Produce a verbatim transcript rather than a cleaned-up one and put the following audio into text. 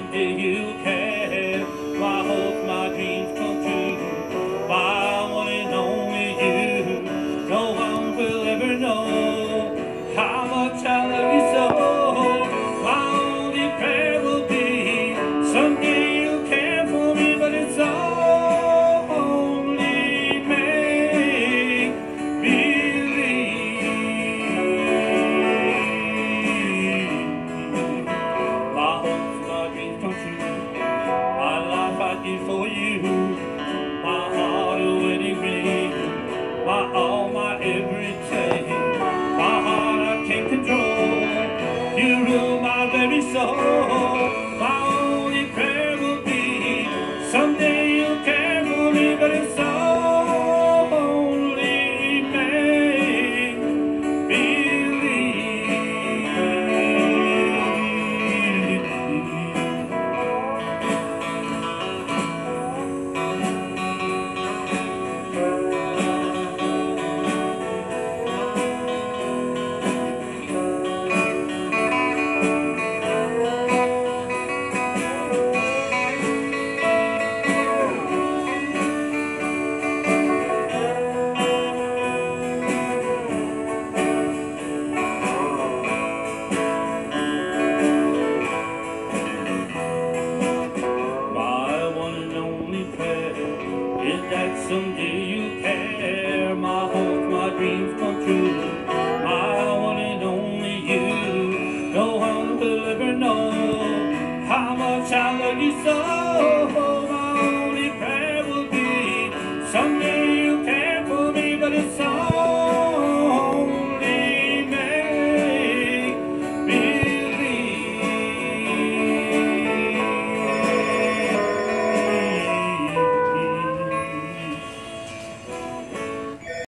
someday you care. My hopes, my dreams come true. My one and only you. No one will ever know how much I love you so. My only prayer will be someday you'll care for me, but it's only make believe. My hopes, my dreams come true. My life I give for you. My heart a wedding ring. My all, my everything. My heart I can't control. You rule my very soul. My only prayer will be someday you'll care for me, but it's only make believe. Is that someday you care? My hopes, my dreams come true. My one and only you. No one will ever know how much I love you so.